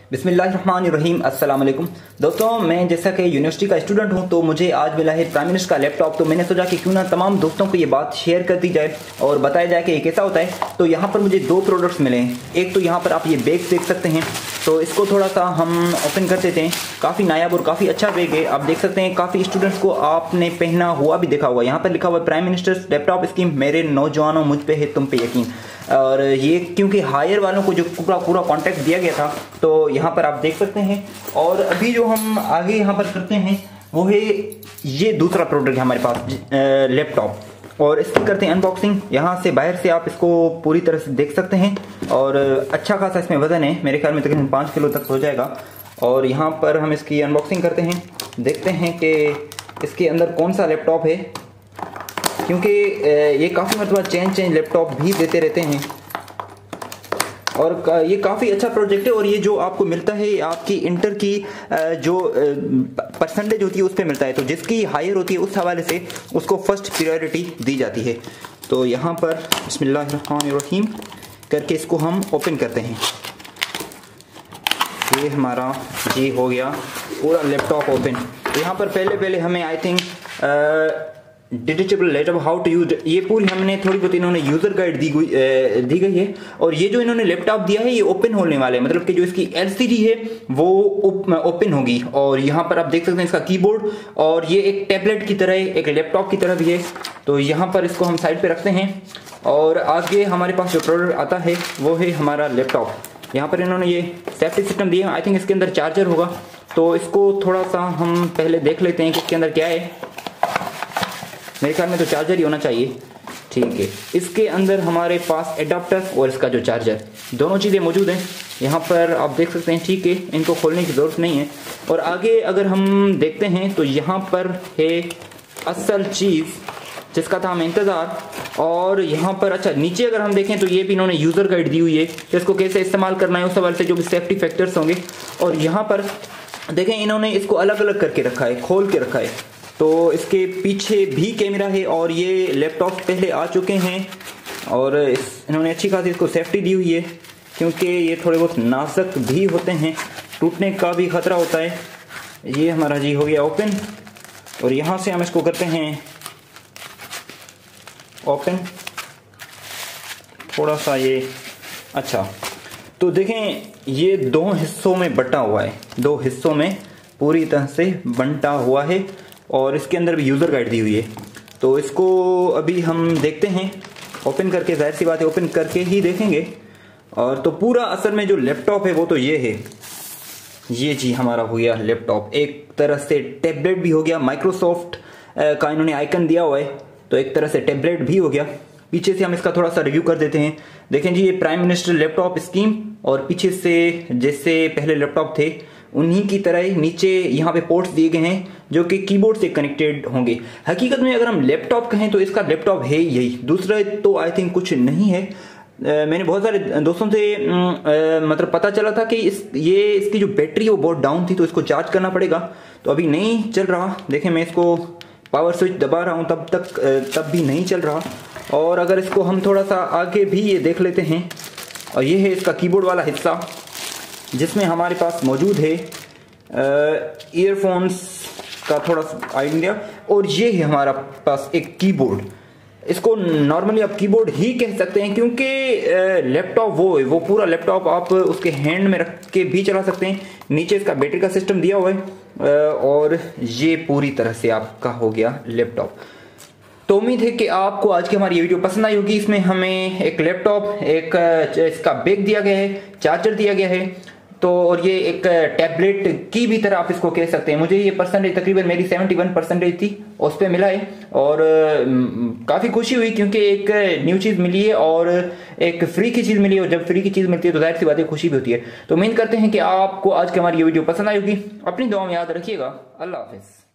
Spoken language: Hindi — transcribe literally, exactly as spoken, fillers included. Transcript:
बिस्मिल्लाहिर्रहमानिर्रहीम अस्सलाम वालेकुम दोस्तों, मैं जैसा कि यूनिवर्सिटी का स्टूडेंट हूं तो मुझे आज मिला है प्राइम मिनिस्टर का लैपटॉप। तो मैंने सोचा कि क्यों ना तमाम दोस्तों को ये बात शेयर कर दी जाए और बताया जाए कि ये कैसा होता है। तो यहाँ पर मुझे दो प्रोडक्ट्स मिले हैं। एक तो यहाँ पर आप ये बैग देख सकते हैं, तो इसको थोड़ा सा हम ओपन कर देते हैं। काफ़ी नायाब और काफ़ी अच्छा बैग है। आप देख सकते हैं काफ़ी स्टूडेंट्स को आपने पहना हुआ भी देखा हुआ। यहाँ पर लिखा हुआ है प्राइम मिनिस्टर लैपटॉप स्कीम, मेरे नौजवानों मुझ पे है तुम पे यकीन। और ये क्योंकि हायर वालों को जो पूरा पूरा कॉन्टैक्ट दिया गया था, तो यहाँ पर आप देख सकते हैं। और अभी जो हम आगे यहाँ पर करते हैं वो है ये दूसरा प्रोडक्ट है हमारे पास लैपटॉप, और इसकी करते हैं अनबॉक्सिंग। यहाँ से बाहर से आप इसको पूरी तरह से देख सकते हैं और अच्छा खासा इसमें वजन है, मेरे ख्याल में तकरीबन पाँच किलो तक हो जाएगा। और यहाँ पर हम इसकी अनबॉक्सिंग करते हैं, देखते हैं कि इसके अंदर कौन सा लैपटॉप है, क्योंकि ये काफ़ी मतलब चेंज चेंज लैपटॉप भी देते रहते हैं और ये काफ़ी अच्छा प्रोजेक्ट है। और ये जो आपको मिलता है आपकी इंटर की जो परसेंटेज होती है उस पर मिलता है, तो जिसकी हायर होती है उस हवाले से उसको फर्स्ट प्रायोरिटी दी जाती है। तो यहाँ पर बिस्मिल्लाहिर्रहमानिर्रहीम करके इसको हम ओपन करते हैं। ये हमारा जी हो गया पूरा लैपटॉप ओपन। तो यहाँ पर पहले पहले हमें I think detachable laptop how to use, ये पूरी हमने थोड़ी बहुत इन्होंने यूजर गाइड दी गई दी गई है। और ये जो इन्होंने लैपटॉप दिया है ये ओपन होने वाले, मतलब कि जो इसकी एलसीडी है वो ओपन होगी। और यहाँ पर आप देख सकते हैं इसका कीबोर्ड, और ये एक टैबलेट की तरह एक लैपटॉप की तरह भी है। तो यहाँ पर इसको हम साइड पे रखते हैं और आगे हमारे पास जो प्रोडक्ट आता है वो है हमारा लैपटॉप। यहाँ पर इन्होंने ये सेफ्टी सिस्टम दिया है, आई थिंक इसके अंदर चार्जर होगा। तो इसको थोड़ा सा हम पहले देख लेते हैं कि इसके अंदर क्या है। मेरे ख्याल में तो चार्जर ही होना चाहिए, ठीक है। इसके अंदर हमारे पास एडाप्टर और इसका जो चार्जर, दोनों चीज़ें मौजूद हैं। यहाँ पर आप देख सकते हैं, ठीक है, इनको खोलने की ज़रूरत नहीं है। और आगे अगर हम देखते हैं तो यहाँ पर है असल चीज़ जिसका था हमें इंतज़ार। और यहाँ पर अच्छा नीचे अगर हम देखें तो ये भी इन्होंने यूज़र गाइड दी हुई है कि इसको कैसे इस्तेमाल करना है उस हवाले से जो भी सेफ्टी फैक्टर्स होंगे। और यहाँ पर देखें इन्होंने इसको अलग अलग करके रखा है, खोल के रखा है। तो इसके पीछे भी कैमरा है और ये लैपटॉप पहले आ चुके हैं और इस इन्होंने अच्छी खासी इसको सेफ्टी दी हुई है, क्योंकि ये थोड़े बहुत नाजुक भी होते हैं, टूटने का भी खतरा होता है। ये हमारा जी हो गया ओपन, और यहाँ से हम इसको करते हैं ओपन थोड़ा सा ये। अच्छा तो देखें ये दो हिस्सों में बंटा हुआ है, दो हिस्सों में पूरी तरह से बंटा हुआ है और इसके अंदर भी यूज़र गाइड दी हुई है। तो इसको अभी हम देखते हैं ओपन करके, जाहिर सी बात है ओपन करके ही देखेंगे। और तो पूरा असल में जो लैपटॉप है वो तो ये है, ये जी हमारा हो गया लैपटॉप। एक तरह से टैबलेट भी हो गया, माइक्रोसॉफ्ट का इन्होंने आइकन दिया हुआ है, तो एक तरह से टैबलेट भी हो गया। पीछे से हम इसका थोड़ा सा रिव्यू कर देते हैं। देखें जी, ये प्राइम मिनिस्टर लैपटॉप स्कीम, और पीछे से जैसे पहले लैपटॉप थे उन्हीं की तरह ही नीचे यहाँ पे पोर्ट्स दिए गए हैं जो कि कीबोर्ड से कनेक्टेड होंगे। हकीकत में अगर हम लैपटॉप कहें तो इसका लैपटॉप है यही, दूसरा तो आई थिंक कुछ नहीं है। आ, मैंने बहुत सारे दोस्तों से आ, मतलब पता चला था कि इस ये इसकी जो बैटरी है वो बहुत डाउन थी, तो इसको चार्ज करना पड़ेगा। तो अभी नहीं चल रहा। देखें मैं इसको पावर स्विच दबा रहा हूँ तब तक तब भी नहीं चल रहा। और अगर इसको हम थोड़ा सा आगे भी ये देख लेते हैं, और ये है इसका कीबोर्ड वाला हिस्सा जिसमें हमारे पास मौजूद है ईयरफोन्स का थोड़ा सा आइडिया, और ये है हमारा पास एक कीबोर्ड। इसको नॉर्मली आप कीबोर्ड ही कह सकते हैं, क्योंकि लैपटॉप वो है, वो पूरा लैपटॉप आप उसके हैंड में रख के भी चला सकते हैं। नीचे इसका बैटरी का सिस्टम दिया हुआ है और ये पूरी तरह से आपका हो गया लैपटॉप। तो उम्मीद है कि आपको आज की हमारी ये वीडियो पसंद आई होगी। इसमें हमें एक लैपटॉप, एक इसका बैग दिया गया है, चार्जर दिया गया है, तो और ये एक टैबलेट की भी तरह आप इसको कह सकते हैं। मुझे ये परसेंटेज तकरीबन मेरी इकहत्तर परसेंटेज थी, उस पर मिला है और काफ़ी खुशी हुई, क्योंकि एक न्यू चीज़ मिली है और एक फ्री की चीज़ मिली है। और जब फ्री की चीज़ मिलती है तो जाहिर सी बात है खुशी भी होती है। तो उम्मीद करते हैं कि आपको आज की हमारी ये वीडियो पसंद आई होगी। अपनी दुआ में याद रखिएगा। अल्लाह हाफिज़।